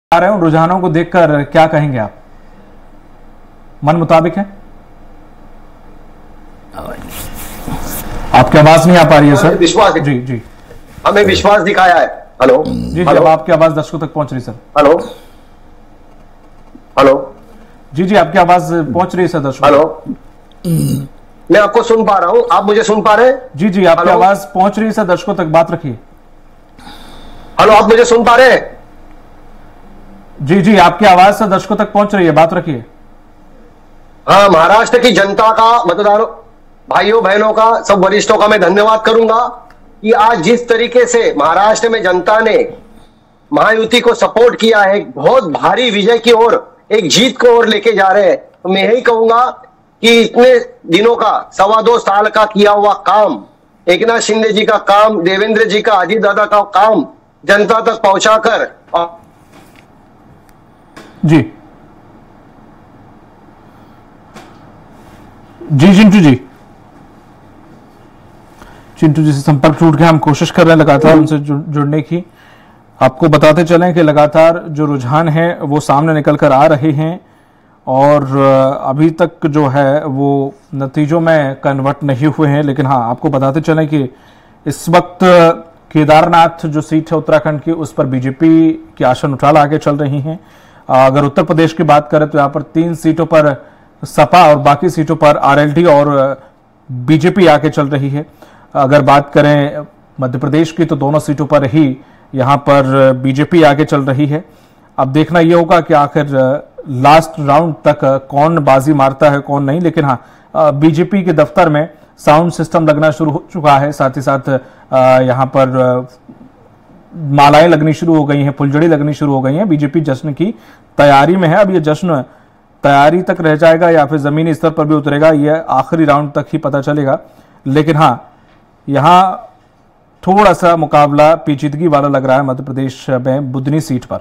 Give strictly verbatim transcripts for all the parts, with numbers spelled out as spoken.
आ रहे हैं, रुझानों को देखकर क्या कहेंगे आप? मन मुताबिक है? आपकी आवाज नहीं आ पा रही है सर। विश्वास जी जी हमें विश्वास दिखाया है। हेलो जी जी, अब आपकी आवाज दर्शकों तक पहुंच रही सर। हेलो हेलो जी जी, आपकी आवाज पहुंच रही है सर दर्शकों। हेलो, मैं आपको सुन पा रहा हूं, आप मुझे सुन पा रहे हैं? जी जी, आपकी आवाज पहुंच रही है सर दर्शकों तक, बात रखिए। हेलो, आप मुझे सुन पा रहे हैं? जी जी, आपकी आवाज सर दर्शकों तक पहुंच रही है, बात रखिए। हाँ, महाराष्ट्र की जनता का, मतदारों भाइयों बहनों का, सब वरिष्ठों का मैं धन्यवाद करूंगा कि आज जिस तरीके से महाराष्ट्र में जनता ने महायुति को सपोर्ट किया है, बहुत भारी विजय की ओर, एक जीत को ओर लेके जा रहे हैं। तो मैं यही कहूंगा कि इतने दिनों का, सवा दो साल का किया हुआ काम, एकनाथ शिंदे जी का काम, देवेंद्र जी का, अजीत दादा का काम जनता तक पहुंचाकर जी जी चिंटू जी चिंटू जी से संपर्क टूट गया। हम कोशिश कर रहे हैं लगातार उनसे जुड़ने की। आपको बताते चलें कि लगातार जो रुझान है वो सामने निकल कर आ रहे हैं और अभी तक जो है वो नतीजों में कन्वर्ट नहीं हुए हैं। लेकिन हाँ, आपको बताते चलें कि इस वक्त केदारनाथ जो सीट है उत्तराखंड की, उस पर बीजेपी की आसन उछाल आगे चल रही हैं। अगर उत्तर प्रदेश की बात करें तो यहाँ पर तीन सीटों पर सपा और बाकी सीटों पर आरएलडी और बीजेपी आगे चल रही है। अगर बात करें मध्य प्रदेश की तो दोनों सीटों पर ही यहाँ पर बीजेपी आगे चल रही है। अब देखना यह होगा कि आखिर लास्ट राउंड तक कौन बाजी मारता है कौन नहीं। लेकिन हाँ, बीजेपी के दफ्तर में साउंड सिस्टम लगना शुरू हो चुका है, साथ ही साथ यहाँ पर मालाएं लगनी शुरू हो गई हैं, फुलझड़ी लगनी शुरू हो गई हैं। बीजेपी जश्न की तैयारी में है। अब ये जश्न तैयारी तक रह जाएगा या फिर जमीनी स्तर पर भी उतरेगा, यह आखिरी राउंड तक ही पता चलेगा। लेकिन हाँ, यहां थोड़ा सा मुकाबला पेचीदगी वाला लग रहा है मध्य प्रदेश में बुधनी सीट पर।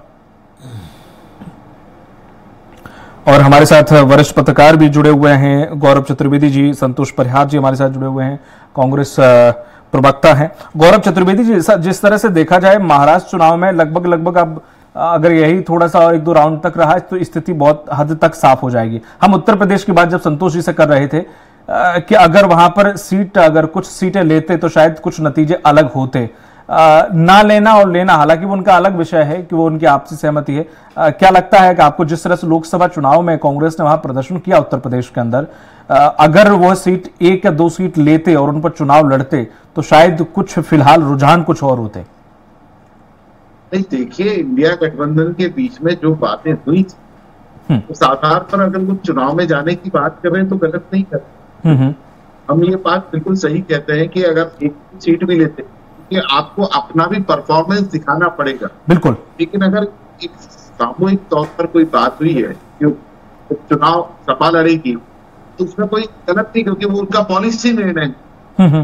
और हमारे साथ वरिष्ठ पत्रकार भी जुड़े हुए हैं, गौरव चतुर्वेदी जी, संतोष परिहार जी हमारे साथ जुड़े हुए हैं, कांग्रेस प्रवक्ता हैं। गौरव चतुर्वेदी जी, जिस तरह से देखा जाए महाराष्ट्र चुनाव में लगभग लगभग अब अगर यही थोड़ा सा और एक दो राउंड तक रहा तो स्थिति बहुत हद तक साफ हो जाएगी। हम उत्तर प्रदेश की बात जब संतोष जी से कर रहे थे आ, कि अगर वहां पर सीट अगर कुछ सीटें लेते तो शायद कुछ नतीजे अलग होते। आ, ना लेना और लेना हालांकि वो उनका अलग विषय है कि वो उनकी आपसी सहमति है। आ, क्या लगता है कि आपको जिस तरह से लोकसभा चुनाव में कांग्रेस ने वहां प्रदर्शन किया उत्तर प्रदेश के अंदर, आ, अगर वह सीट एक या दो सीट लेते और उन पर चुनाव लड़ते तो शायद कुछ फिलहाल रुझान कुछ और होते? नहीं, देखिए, इंडिया गठबंधन के बीच में जो बातें हुई थी उस आधार पर अगर वो चुनाव में जाने की बात कर रहे हैं तो गलत नहीं कर रहे। हम ये बात बिल्कुल सही कहते हैं कि अगर एक सीट भी लेते कि आपको अपना भी परफॉर्मेंस दिखाना पड़ेगा, बिल्कुल। लेकिन अगर एक सामूहिक तौर पर कोई बात हुई है कि चुनाव सपा लड़ेगी तो उसमें कोई गलत नहीं, क्योंकि वो उनका पॉलिसी निर्णय है।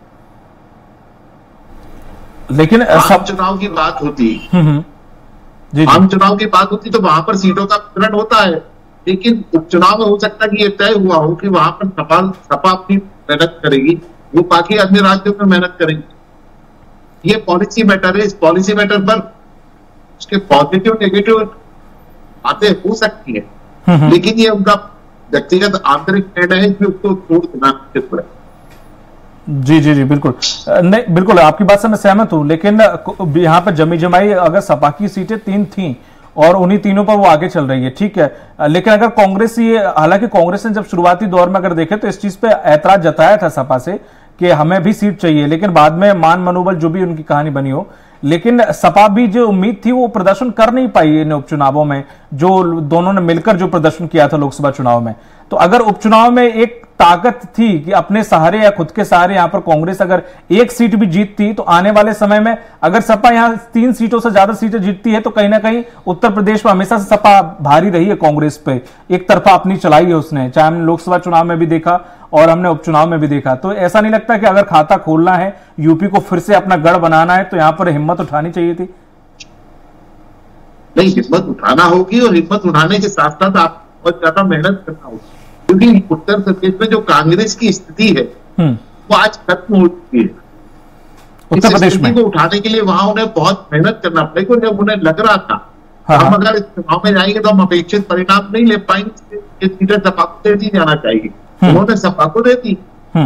लेकिन आम चुनाव की बात होती जी आम चुनाव की बात होती तो वहां पर सीटों का वितरण होता है। लेकिन उपचुनाव में हो सकता है कि ये तय हुआ हो कि वहां पर सपा सपा अपनी मेहनत करेगी, वो बाकी अन्य राज्यों में मेहनत करेंगे। ये पॉलिसी मैटर है। इस पॉलिसी मैटर पर उसके पॉजिटिव नेगेटिव बातें हो सकती है, लेकिन ये उनका व्यक्तिगत आंतरिक निर्णय है कि उसको छोड़ देना उचित है। जी जी जी बिल्कुल, नहीं बिल्कुल आपकी बात से मैं सहमत हूं। लेकिन यहाँ पर जमी जमाई अगर सपा की सीटें तीन थी और उन्हीं तीनों पर वो आगे चल रही है, ठीक है। लेकिन अगर कांग्रेस ये, हालांकि कांग्रेस ने जब शुरुआती दौर में अगर देखे तो इस चीज पे ऐतराज जताया था सपा से कि हमें भी सीट चाहिए, लेकिन बाद में मान मनोबल जो भी उनकी कहानी बनी हो, लेकिन सपा भी जो उम्मीद थी वो प्रदर्शन कर नहीं पाई इन उपचुनावों में, जो दोनों ने मिलकर जो प्रदर्शन किया था लोकसभा चुनाव में। तो अगर उपचुनाव में एक ताकत थी कि अपने सहारे या खुद के सहारे यहां पर कांग्रेस अगर एक सीट भी जीतती तो आने वाले समय में अगर सपा यहां तीन सीटों से ज्यादा सीटें जीतती है तो कहीं ना कहीं उत्तर प्रदेश में हमेशा से सपा भारी रही है कांग्रेस पे, एक तरफा अपनी चलाई है उसने, चाहे हमने लोकसभा चुनाव में भी देखा और हमने उपचुनाव में भी देखा। तो ऐसा नहीं लगता कि अगर खाता खोलना है, यूपी को फिर से अपना गढ़ बनाना है तो यहां पर हिम्मत उठानी चाहिए थी? नहीं, हिम्मत उठाना होगी और हिम्मत उठाने के साथ साथ आप बहुत ज्यादा मेहनत करना होगी, क्योंकि उत्तर प्रदेश में जो कांग्रेस की स्थिति है वो आज खत्म हो चुकी है। उत्तर प्रदेश में को उठाने के लिए वहां उन्हें बहुत मेहनत करना पड़ेगा। जब उन्हें लग रहा था हाँ, हम अगर चुनाव में जाएंगे तो हम अपेक्षित परिणाम नहीं ले पाएंगे। ये सीटें सपा को दे दी जाना चाहिए, उन्होंने सपा को दे दी।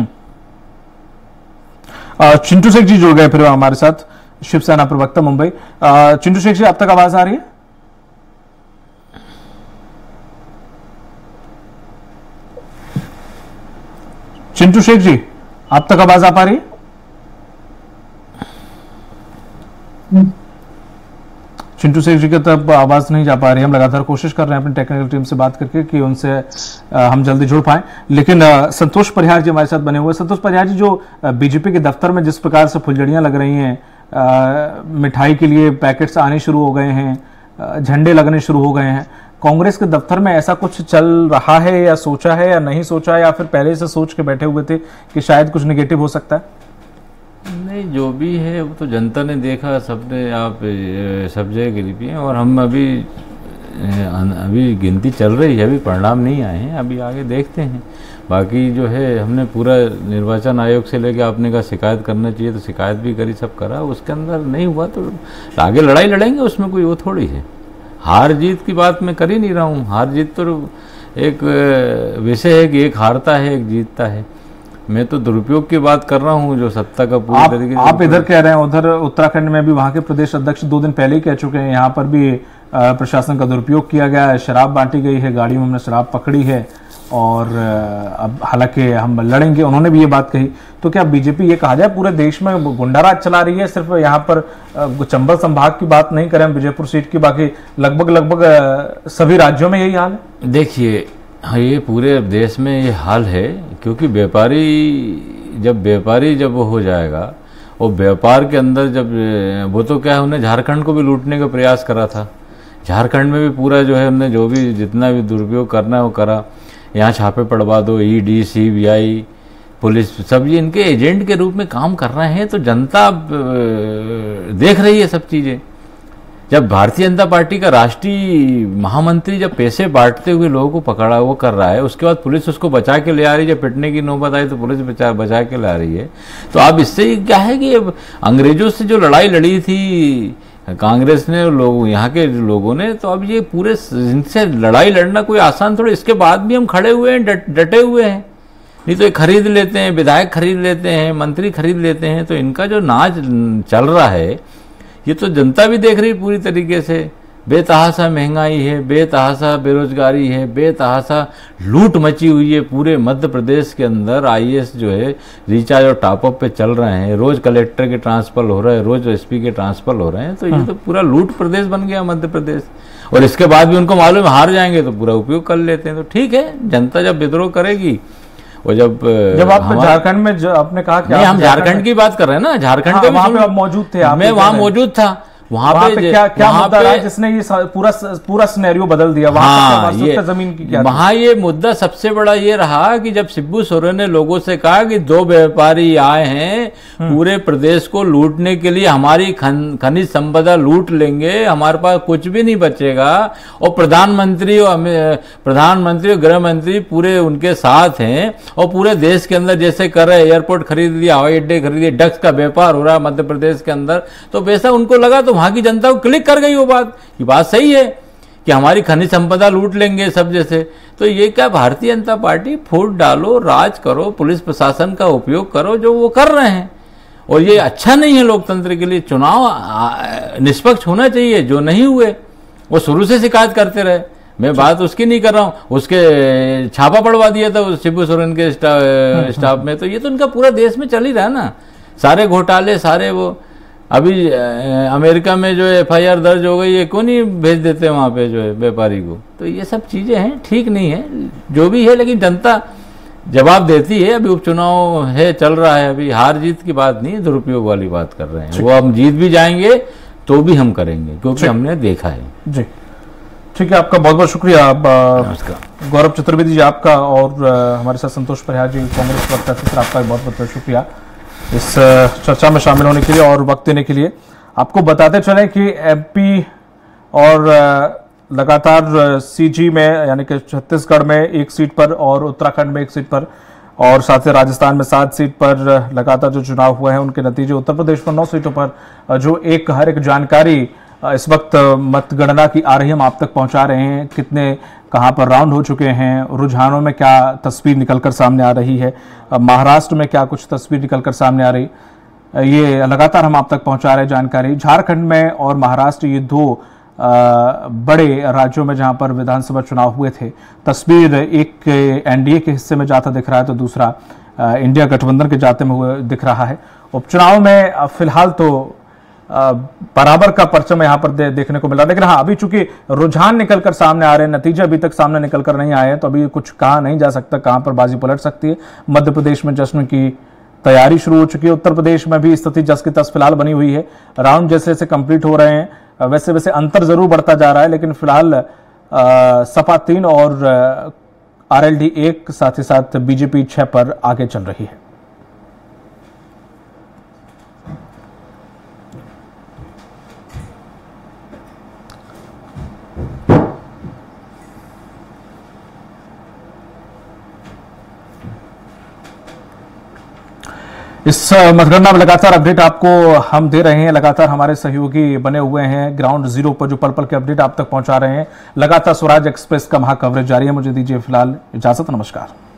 चिंटू शेख जी जुड़ गए फिर हमारे साथ, शिवसेना प्रवक्ता मुंबई। चिंटू शेख जी, अब तक आवाज आ रही है? चिंटू शेख जी, आप तक आवाज आ पा रही है? चिंटू शेख जी की तरफ आवाज नहीं जा पा रही है। हम लगातार कोशिश कर रहे हैं अपनी टेक्निकल टीम से बात करके कि उनसे हम जल्दी जुड़ पाएं, लेकिन संतोष परिहार जी हमारे साथ बने हुए। संतोष परिहार जी, जो बीजेपी के दफ्तर में जिस प्रकार से फुलझड़ियां लग रही हैं, मिठाई के लिए पैकेट्स आने शुरू हो गए हैं, झंडे लगने शुरू हो गए हैं, कांग्रेस के दफ्तर में ऐसा कुछ चल रहा है या सोचा है या नहीं सोचा है, या फिर पहले से सोच के बैठे हुए थे कि शायद कुछ निगेटिव हो सकता है? नहीं, जो भी है वो तो जनता ने देखा, सबने आप सब जगह गिरी है, और हम अभी अभी गिनती चल रही है, अभी परिणाम नहीं आए हैं, अभी आगे देखते हैं। बाकी जो है हमने पूरा निर्वाचन आयोग से लेकर आपने कहा शिकायत करना चाहिए तो शिकायत भी करी, सब करा, उसके अंदर नहीं हुआ तो आगे लड़ाई लड़ेंगे, उसमें कोई वो थोड़ी है। हार जीत की बात मैं कर ही नहीं रहा हूँ। हार जीत तो एक विषय है कि एक हारता है एक जीतता है। मैं तो दुरुपयोग की बात कर रहा हूँ, जो सत्ता का पूरी तरीके से। आप इधर कह रहे हैं, उधर उत्तराखंड में भी वहां के प्रदेश अध्यक्ष दो दिन पहले ही कह चुके हैं, यहाँ पर भी प्रशासन का दुरुपयोग किया गया है, शराब बांटी गई है, गाड़ियों में हमने शराब पकड़ी है, और अब हालांकि हम लड़ेंगे, उन्होंने भी ये बात कही। तो क्या बीजेपी ये कहा जाए पूरे देश में गुंडाराज चला रही है? सिर्फ यहाँ पर चंबल संभाग की बात नहीं करें, विजयपुर सीट की, बाकी लगभग लगभग सभी राज्यों में यही हाल है। देखिए, हाँ, ये पूरे देश में ये हाल है, क्योंकि व्यापारी जब व्यापारी जब वो हो जाएगा, और व्यापार के अंदर जब वो तो क्या है, उन्हें झारखंड को भी लूटने का प्रयास करा था। झारखंड में भी पूरा जो है हमने जो भी जितना भी दुरुपयोग करना है वो करा। यहाँ छापे पड़वा दो, ईडी, सीबीआई, पुलिस, सब ये इनके एजेंट के रूप में काम कर रहे हैं। तो जनता देख रही है सब चीज़ें। जब भारतीय जनता पार्टी का राष्ट्रीय महामंत्री जब पैसे बांटते हुए लोगों को पकड़ा वो कर रहा है, उसके बाद पुलिस उसको बचा के ले आ रही है, जब पिटने की नौबत आई तो पुलिस बचा बचा के ला रही है। तो अब इससे क्या है कि अब अंग्रेजों से जो लड़ाई लड़ी थी कांग्रेस ने, लोग यहाँ के लोगों ने, तो अब ये पूरे इनसे लड़ाई लड़ना कोई आसान थोड़ा। इसके बाद भी हम खड़े हुए हैं, डट, डटे हुए हैं। नहीं तो ये खरीद लेते हैं, विधायक खरीद लेते हैं, मंत्री खरीद लेते हैं। तो इनका जो नाच चल रहा है ये तो जनता भी देख रही पूरी तरीके से। बेतहासा महंगाई है, बेतहासा बेरोजगारी है, बेतहासा लूट मची हुई है पूरे मध्य प्रदेश के अंदर। आईएएस जो है रिचार्ज और टॉपअप पे चल रहे हैं, रोज कलेक्टर के ट्रांसफर हो रहे हैं, रोज एसपी के ट्रांसफर हो रहे हैं। तो ये तो पूरा लूट प्रदेश बन गया मध्य प्रदेश। और इसके बाद भी उनको मालूम है हार जाएंगे तो पूरा उपयोग कर लेते हैं। तो ठीक है, जनता जब विद्रोह करेगी, और जब जब आप झारखंड में आपने कहा कि नहीं, हम झारखंड की बात कर रहे हैं ना, झारखंड हाँ, वहां पे आप मौजूद थे, मैं वहां मौजूद था। वहां पे, पे क्या क्या मुद्दा रहा जिसने ये पूरा पूरा सिनेरियो बदल दिया? हाँ, ये जमीन की क्या वहां ये मुद्दा सबसे बड़ा ये रहा कि जब शिबू सोरेन ने लोगों से कहा कि दो व्यापारी आए हैं पूरे प्रदेश को लूटने के लिए, हमारी खनिज संपदा लूट लेंगे, हमारे पास कुछ भी नहीं बचेगा, और प्रधानमंत्री और प्रधानमंत्री और गृह मंत्री पूरे उनके साथ हैं, और पूरे देश के अंदर जैसे कर रहे, एयरपोर्ट खरीद लिया, हवाई अड्डे खरीद लिए, ड्रग्स का व्यापार हो रहा है मध्य प्रदेश के अंदर। तो वैसा उनको लगा, तो वहां की जनता को क्लिक कर गई वो बात कि बात सही है कि हमारी खनिज संपदा लूट लेंगे सब जैसे। तो ये क्या, भारतीय जनता पार्टी फूट डालो, राज करो, पुलिस प्रशासन का उपयोग करो, जो वो कर रहे हैं। और ये अच्छा नहीं है लोकतंत्र के लिए। चुनाव निष्पक्ष होना चाहिए, जो नहीं हुए वो शुरू से शिकायत करते रहे। मैं बात उसकी नहीं कर रहा हूँ, उसके छापा पड़वा दिया था शिबू सोरेन के स्टाफ में। तो ये तो उनका पूरा देश में चल ही रहा है ना, सारे घोटाले सारे। वो अभी अमेरिका में जो एफ आई आर दर्ज हो गई, ये क्यों नहीं भेज देते वहाँ पे जो है व्यापारी को? तो ये सब चीज़ें हैं, ठीक नहीं है जो भी है, लेकिन जनता जवाब देती है। अभी उपचुनाव है, चल रहा है, अभी हार जीत की बात नहीं है, दुरुपयोग वाली बात कर रहे हैं। वो हम जीत भी जाएंगे तो भी हम करेंगे, क्योंकि हमने देखा है। जी ठीक है, आपका बहुत बहुत शुक्रिया। नमस्कार गौरव चतुर्वेदी जी आपका, और हमारे साथ संतोष परिहार जी कांग्रेस प्रवक्ता, आपका बहुत बहुत शुक्रिया इस चर्चा में शामिल होने के लिए और वक्त देने के लिए। आपको बताते चलें कि एमपी और लगातार सीजी में, यानी कि छत्तीसगढ़ में एक सीट पर और उत्तराखंड में एक सीट पर, और साथ ही राजस्थान में सात सीट पर लगातार जो चुनाव हुए हैं उनके नतीजे, उत्तर प्रदेश पर नौ सीटों पर जो एक हर एक जानकारी इस वक्त मतगणना की आ रही हम आप तक पहुंचा रहे हैं, कितने कहां पर राउंड हो चुके हैं, रुझानों में क्या तस्वीर निकलकर सामने आ रही है, महाराष्ट्र में क्या कुछ तस्वीर निकलकर सामने आ रही, ये लगातार हम आप तक पहुंचा रहे जानकारी। झारखंड में और महाराष्ट्र, ये दो बड़े राज्यों में जहां पर विधानसभा चुनाव हुए थे, तस्वीर एक एनडीए के हिस्से में जाता दिख रहा है तो दूसरा इंडिया गठबंधन के जाते में हुए दिख रहा है। उपचुनाव में फिलहाल तो बराबर का परचम यहां पर दे, देखने को मिला, लेकिन हाँ अभी चूंकि रुझान निकलकर सामने आ रहे हैं, नतीजे अभी तक सामने निकलकर नहीं आए हैं, तो अभी कुछ कहा नहीं जा सकता कहां पर बाजी पलट सकती है। मध्य प्रदेश में जश्न की तैयारी शुरू हो चुकी है, उत्तर प्रदेश में भी स्थिति जस की तस फिलहाल बनी हुई है। राउंड जैसे जैसे कंप्लीट हो रहे हैं वैसे वैसे अंतर जरूर बढ़ता जा रहा है, लेकिन फिलहाल सपा तीन और आरएलडी एक, साथ ही साथ बीजेपी छह पर आगे चल रही है। इस मतगणना में लगातार अपडेट आपको हम दे रहे हैं, लगातार हमारे सहयोगी बने हुए हैं ग्राउंड जीरो पर जो पल पल के अपडेट आप तक पहुंचा रहे हैं। लगातार स्वराज एक्सप्रेस का महा कवरेज जारी है। मुझे दीजिए फिलहाल इजाजत, नमस्कार।